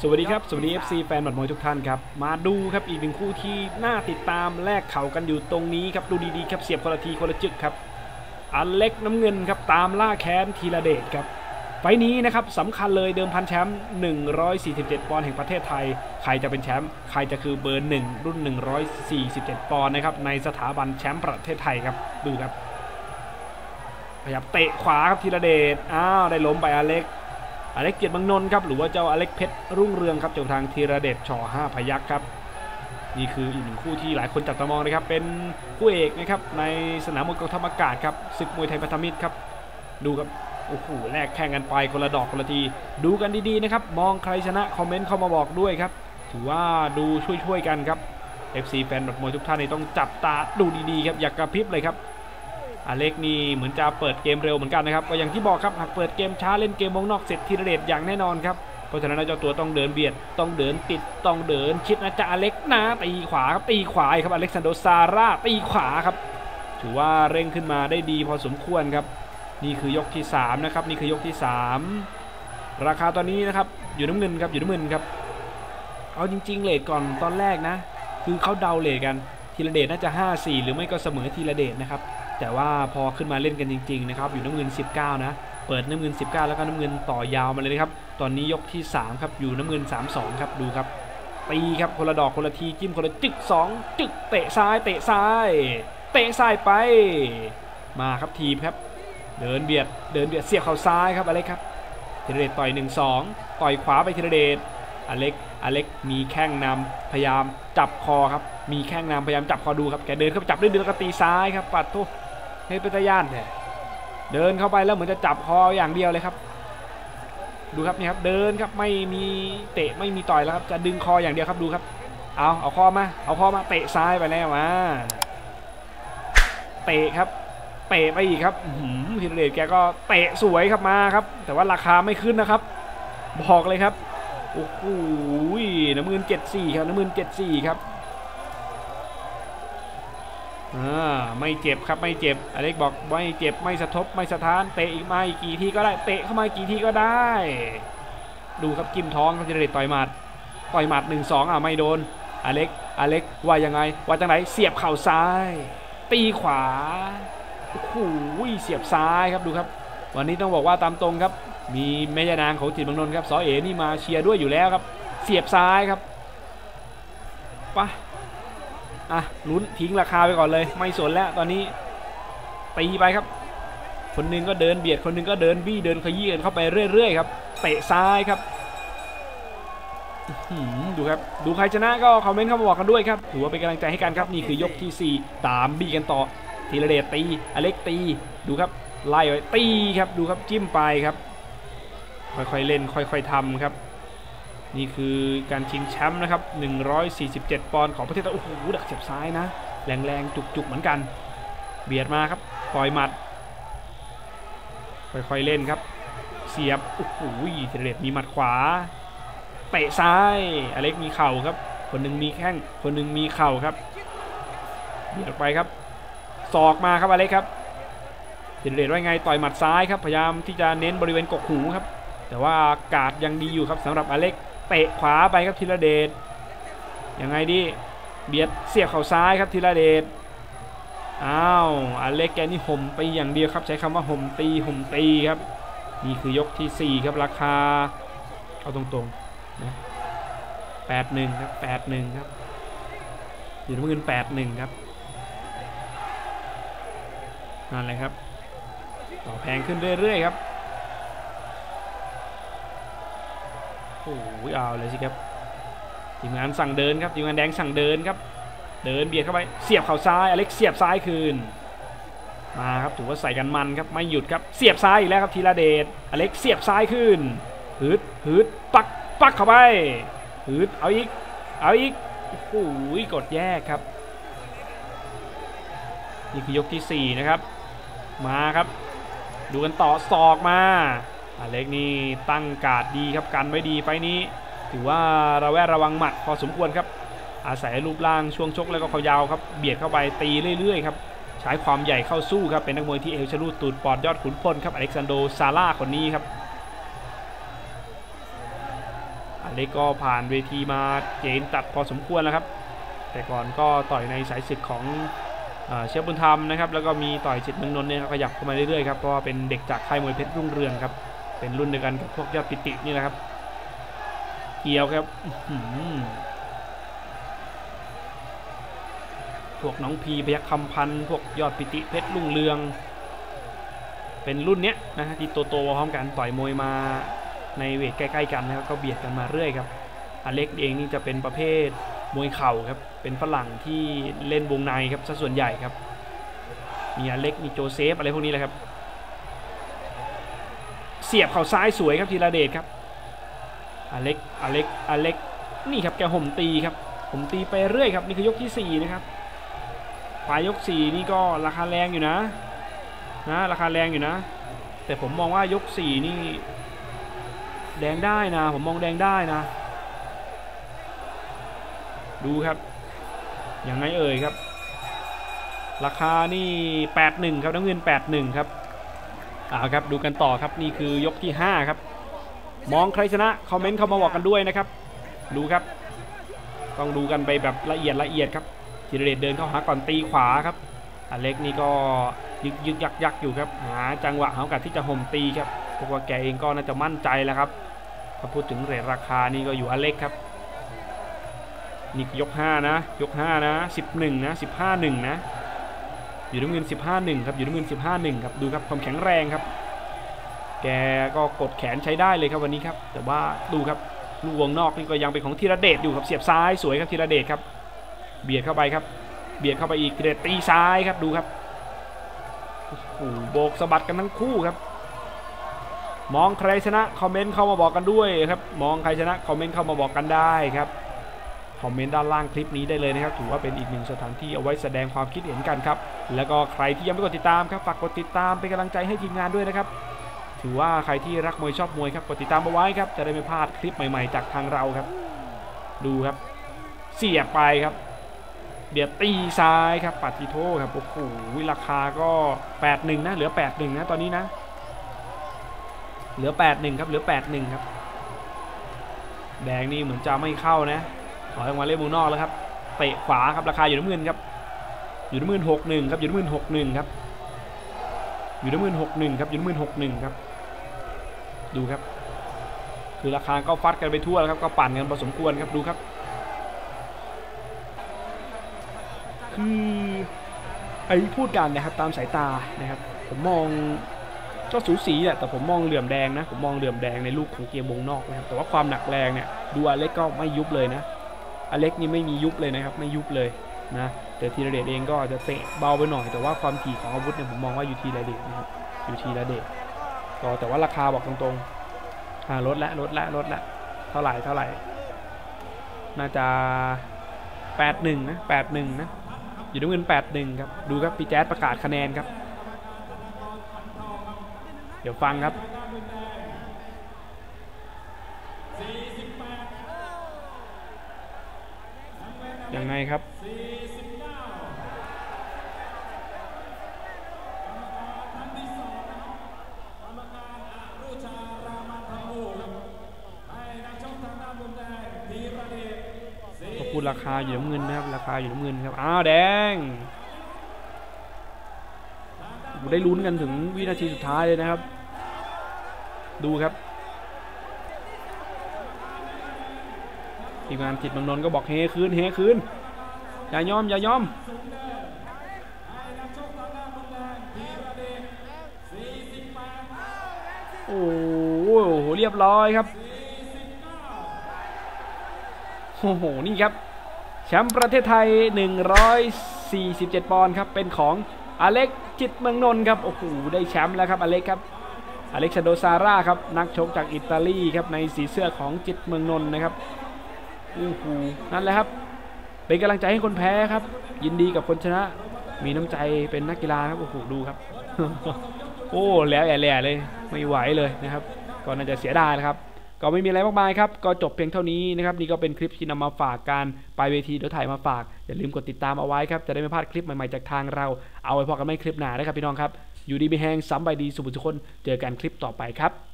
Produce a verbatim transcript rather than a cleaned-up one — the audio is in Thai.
สวัสดีครับสวัสดี เอฟ ซี แฟนหมัดมวยทุกท่านครับมาดูครับอีกหนึ่งคู่ที่น่าติดตามแลกเข่ากันอยู่ตรงนี้ครับดูดีๆครับเสียบคนละทีคนละจึกครับอเล็กน้ำเงินครับตามล่าแค้นธีรเดชครับไฟนี้นะครับสำคัญเลยเดิมพันแชมป์หนึ่งร้อยสี่สิบเจ็ดปอนด์แห่งประเทศไทยใครจะเป็นแชมป์ใครจะคือเบอร์หนึ่งรุ่นหนึ่งร้อยสี่สิบเจ็ดปอนด์นะครับในสถาบันแชมป์ประเทศไทยครับดูครับพยายามเตะขวาครับธีรเดชอ้าวได้ล้มไปอเล็กอเล็กเกียรติเมืองนนท์ครับหรือว่าเจ้าอเล็กเพชรรุ่งเรืองครับจากทางธีรเดช ช.ห้า พยัคฆ์ครับนี่คืออีกหนึ่งคู่ที่หลายคนจับตามองนะครับเป็นคู่เอกนะครับในสนามมวยกองทัพอากาศครับศึกมวยไทยพันธมิตรครับดูครับโอ้โหแลกแข่งกันไปคนละดอกคนละทีดูกันดีๆนะครับมองใครชนะคอมเมนต์เข้ามาบอกด้วยครับถือว่าดูช่วยๆกันครับ เอฟ ซี แฟนมวยทุกท่านนี่ต้องจับตาดูดีๆครับอย่ากระพริบเลยครับอเล็กนี่เหมือนจะเปิดเกมเร็วเหมือนกันนะครับก็อย่างที่บอกครับหากเปิดเกมช้าเล่นเกมวงนอกเสร็จธีรเดชอย่างแน่นอนครับเพราะฉะนั้นเจ้าตัวต้องเดินเบียดต้องเดินติดต้องเดินชิดนะจ๊ะอเล็กนะตีขวาครับตีขวาครับอเล็กซานโดซาร่าตีขวาครับถือว่าเร่งขึ้นมาได้ดีพอสมควรครับนี่คือยกที่สามนะครับนี่คือยกที่สามราคาตอนนี้นะครับอยู่น้ำเงินครับอยู่น้ำเงินครับเอาจริงๆเลทก่อนตอนแรกนะคือเขาเดาเลทกันธีรเดชน่าจะ ห้าสี่ หรือไม่ก็เสมอธีรเดชนะครับแต่ว่าพอขึ้นมาเล่นกันจริงๆนะครับอยู่น้ำเงินสิบเก้านะเปิดน้ำเงินสิบเก้าแล้วก็น้ำเงินต่อยาวมาเลยนะครับตอนนี้ยกที่สามครับอยู่น้ำเงินสามสองครับดูครับตีครับคนละดอกคนละทีจิ้มคนละจึกสองจึกเตะซ้ายเตะซ้ายเตะซ้ายไปมาครับทีมครับเดินเบียดเดินเบียดเสียบเข่าซ้ายครับอเล็กครับธีรเดชต่อย หนึ่งสอง ต่อยขวาไปธีรเดชอเล็กอเล็กมีแข้งนำพยายามจับคอครับมีแข้งนำพยายามจับคอดูครับแกเดินเข้าไปจับด้วยเดือกตีซ้ายครับปัดทุให้เป็นตะย่านแท้เดินเข้าไปแล้วเหมือนจะจับคออย่างเดียวเลยครับดูครับนี่ครับเดินครับไม่มีเตะไม่มีต่อยแล้วครับจะดึงคออย่างเดียวครับดูครับเอาเอาคอมาเอาคอมาเตะซ้ายไปแล้วมาเตะครับเตะไปอีกครับธีรเดชแกก็เตะสวยครับมาครับแต่ว่าราคาไม่ขึ้นนะครับบอกเลยครับโอ้โหน้ำเงินเจ็ดสี่ครับน้ำเงินเจ็ดสี่ครับอ่าไม่เจ็บครับไม่เจ็บอเล็กบอกไม่เจ็บไม่สะทบไม่สะท้านเตะอีกมาอีกกี่ทีก็ได้เตะเข้ามากี่ทีก็ได้ดูครับจิ้มท้องครับธีรเดชต่อยหมัดต่อยหมัดหนึ่งสองอ่ะไม่โดนอเล็กอเล็กว่ายังไงว่าจังไหนเสียบเข่าซ้ายตีขวาโอ้โหเสียบซ้ายครับดูครับวันนี้ต้องบอกว่าตามตรงครับมีแม่ยานางของจิตรเมืองนนท์ครับสอเอ๋นี่มาเชียร์ด้วยอยู่แล้วครับเสียบซ้ายครับปะอ่ะลุ้นทิ้งราคาไปก่อนเลยไม่สนแล้วตอนนี้ตีไปครับคนนึงก็เดินเบียดคนนึงก็เดินบี้เดินขยี้กันเข้าไปเรื่อยๆครับเตะซ้ายครับดูครับดูใครชนะก็คอมเมนต์เข้ามาบอกกันด้วยครับถือว่าเป็นกำลังใจให้กันครับนี่คือยกที่สี่ตามบี้กันต่อธีรเดชตีอเล็กตีดูครับไล่ไว้ตีครับดูครับจิ้มไปครับค่อยๆเล่นค่อยๆทำครับนี่คือการชิงแชมป์นะครับหนึ่งร้อยสี่สิบเจ็ดปอนด์ของประเทศไทยโอ้โหดักเสียบซ้ายนะแรงๆจุกๆเหมือนกันเบียดมาครับปล่อยหมัดค่อยๆเล่นครับเสียบโอ้โหธีรเดชมีหมัดขวาเตะซ้ายอเล็กมีเข่าครับคนหนึ่งมีแข้งคนหนึ่งมีเข่าครับเบียดออกไปครับศอกมาครับอเล็กครับธีรเดชว่าไงต่อยหมัดซ้ายครับพยายามที่จะเน้นบริเวณกกหูครับแต่ว่ากาดยังดีอยู่ครับสำหรับอเล็กเตะขวาไปครับธีรเดชยังไงดีเบียดเสียบเข่าซ้ายครับธีรเดชอ้าวอเล็กแกนี่ห่มตีอย่างเดียวครับใช้คำว่าห่มตีห่มตีครับนี่คือยกที่สี่ครับราคาเอาตรงๆนะแปดหนึ่งครับแปดหนึ่งครับอยู่น้ำเงินแปดหนึ่งครับนั่นแหละครับต่อแพงขึ้นเรื่อยๆครับโอ้ยเอาเลยสิครับทีมงานสั่งเดินครับทีมงานแดงสั่งเดินครับเดินเบียดเข้าไปเสียบเข่าซ้ายอเล็กเสียบซ้ายคืนมาครับถือว่าใส่กันมันครับไม่หยุดครับเสียบซ้ายอีกแล้วครับธีรเดชอเล็กเสียบซ้ายคืนหืดหืดปักปักเข้าไปหืดเอาอีกเอาอีกโอ้ยกดแยกครับนี่คือยกที่สี่นะครับมาครับดูกันต่อศอกมาอเล็กนี่ตั้งการ์ดดีครับกันไว้ดีไฟนี้ถือว่าระแวดระวังหมัดพอสมควรครับอาศัยรูปร่างช่วงชกแล้วก็เขายาวครับเบียดเข้าไปตีเรื่อยๆครับใช้ความใหญ่เข้าสู้ครับเป็นนักมวยที่เอวชะลูดตูดปอดยอดขุนพลครับอเล็กซานโดซาร่าคนนี้ครับอเล็กก็ผ่านเวทีมาเจนตัดพอสมควรแล้วครับแต่ก่อนก็ต่อยในสายศึกของเชฟบุญธรรมนะครับแล้วก็มีต่อยจิตเมืองนนท์เนี่ยขยับเข้ามาเรื่อยๆครับเพราะว่าเป็นเด็กจากค่ายมวยเพชรรุ่งเรืองครับเป็นรุ่นเดียวกันกับพวกยอดปิตินี่แหละครับเกี่ยวครับพวกน้องพีพยัคฆ์คำพันธ์พวกยอดปิติเพชรรุ่งเรืองเป็นรุ่นเนี้ยนะฮะที่โตๆพร้อมกันต่อยมวยมาในเวทใกล้ๆกันนะครับก็เบียดกันมาเรื่อยครับอเล็กเองนี่จะเป็นประเภทมวยเข่าครับเป็นฝรั่งที่เล่นวงในครับซะส่วนใหญ่ครับมีอเล็กมีโจเซฟอะไรพวกนี้แหละครับเสียบเข่าซ้ายสวยครับธีรเดชครับอเล็กอเล็กอเล็กนี่ครับแกห่มตีครับห่มตีไปเรื่อยครับนี่คือยกที่สี่นะครับปลายยกสี่นี่ก็ราคาแรงอยู่นะนะราคาแรงอยู่นะแต่ผมมองว่ายกสี่นี่แดงได้นะผมมองแดงได้นะดูครับยังไงเอ่ยครับราคานี่แปดหนึ่งครับน้ำเงินแปดหนึ่งครับอ่าครับดูกันต่อครับนี่คือยกที่ห้าครับมองใครชนะคอมเมนต์เข้ามาบอกกันด้วยนะครับดูครับต้องดูกันไปแบบละเอียดละเอียดครับธีรเดชเดินเข้าหาก่อนตีขวาครับอเล็กนี่ก็ยึกยึกยักยักอยู่ครับหาจังหวะหาโอกาสที่จะห่มตีครับเพราะว่าแกเองก็น่าจะมั่นใจแล้วครับถ้าพูดถึงเรทราคานี่ก็อยู่อเล็กครับนี่ยกห้านะยกห้านะสิบเอ็ดนะสิบห้า หนึ่งนะอยู่น้ำเงินสิบห้า หนึ่งครับอยู่น้ำเงินสิบห้า หนึ่งครับดูครับความแข็งแรงครับแกก็กดแขนใช้ได้เลยครับวันนี้ครับแต่ว่าดูครับลูกวงนอกนี่ก็ยังเป็นของธีรเดชอยู่ครับเสียบซ้ายสวยครับธีรเดชครับเบียดเข้าไปครับเบียดเข้าไปอีกธีรเดชตีซ้ายครับดูครับโอ้โหโบกสะบัดกันทั้งคู่ครับมองใครชนะคอมเมนต์เข้ามาบอกกันด้วยครับมองใครชนะคอมเมนต์เข้ามาบอกกันได้ครับคอมเมนต์ด้านล่างคลิปนี้ได้เลยนะครับถือว่าเป็นอีกหนึ่งสถานที่เอาไว้แสดงความคิดเห็นกันครับแล้วก็ใครที่ยังไม่กดติดตามครับฝากกดติดตามเป็นกำลังใจให้ทีมงานด้วยนะครับถือว่าใครที่รักมวยชอบมวยครับกดติดตามเอาไว้ครับจะได้ไม่พลาดคลิปใหม่ๆจากทางเราครับดูครับเสียบไปครับเดี๋ยวตีซ้ายครับปัดทีโทครับโอ้โหราคาก็แปดหนึ่งนะเหลือแปดหนึ่งนะตอนนี้นะเหลือแปดหนึ่งครับเหลือแปดหนึ่งครับแดงนี่เหมือนจะไม่เข้านะขอให้มาเล่นมุมนอกแล้วครับเตะขวาครับราคาอยู่น้ำเงินครับอยู่น้ำเงินหกหนึ่งครับอยู่น้ำเงินหกหนึ่งครับอยู่น้ำเงินหกหนึ่งครับอยู่น้ำเงินหกหนึ่งครับดูครับคือราคาก็ฟัดกันไปทั่วแล้วครับก็ปั่นกันพอสมควรครับดูครับคือไอ้พูดกันนะครับตามสายตานะครับผมมองก็สูสีแหละแต่ผมมองเหลื่อมแดงนะผมมองเหลื่อมแดงในลูกของเกียร์วงนอกนะครับแต่ว่าความหนักแรงเนี่ยดูอเล็กก็ไม่ยุบเลยนะอเล็กนี่ไม่มียุบเลยนะครับไม่ยุบเลยนะแต่ธีรเดชเองก็จะเตะเบาไปหน่อยแต่ว่าความถี่ของอาวุธเนี่ยผมมองว่าอยู่ทีละเดชนะครับอยู่ทีละเดชก็แต่ว่าราคาบอกตรงๆอ่าลดละลดละลดละเท่าไหร่เท่าไหร่น่าจะแปดหนึ่งนะแปดหนึ่งนะอยู่น้ำเงินแปดหนึ่งครับดูครับพี่แจ๊ดประกาศคะแนนครับเดี๋ยวฟังครับยังไงครับก็พูดราคาอยู่น้ำเงินนะครับราคาอยู่น้ำเงินครับอ้าวแดงได้ลุ้นกันถึงวินาทีสุดท้ายเลยนะครับดูครับทีมงานจิตเมืองนนท์ก็บอกเฮคืนเฮคืนอย่ายอมอย่ายอมโอ้โหเรียบร้อยครับโอ้โหนี่ครับแชมป์ประเทศไทยหนึ่งร้อยสี่สิบเจ็ดปอนด์ครับเป็นของอเล็กจิตเมืองนนท์ครับโอ้โหได้แชมป์แล้วครับอเล็กครับอเล็กซานโดซาร่าครับนักชกจากอิตาลีครับในสีเสื้อของจิตเมืองนนท์นะครับโอ้โหนั่นแหละครับเป็นกำลังใจให้คนแพ้ครับยินดีกับคนชนะมีน้ำใจเป็นนักกีฬาครับโอ้โหดูครับ โอ้แล้วแย่ๆเลยไม่ไหวเลยนะครับก็น่าจะเสียดายนะครับก็ไม่มีอะไรมากมายครับก็จบเพียงเท่านี้นะครับนี่ก็เป็นคลิปที่นำมาฝากการไปเวทีเดี๋ยวถ่ายมาฝากอย่าลืมกดติดตามเอาไว้ครับจะได้ไม่พลาดคลิปใหม่ๆจากทางเราเอาไว้พอกันไม่คลิปหน้านะครับพี่น้องครับอยู่ดีมีแฮงซ้ำใบดีสุขทุกคนเจอกันคลิปต่อไปครับ